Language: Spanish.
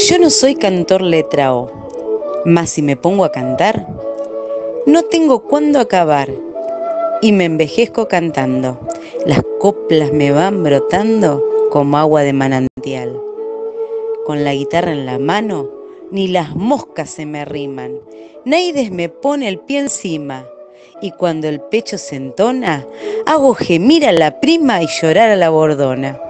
Yo no soy cantor letrao, mas si me pongo a cantar, no tengo cuándo acabar y me envejezco cantando. Las coplas me van brotando como agua de manantial. Con la guitarra en la mano, ni las moscas se me arriman. Naides me pone el pie encima y cuando el pecho se entona, hago gemir a la prima y llorar a la bordona.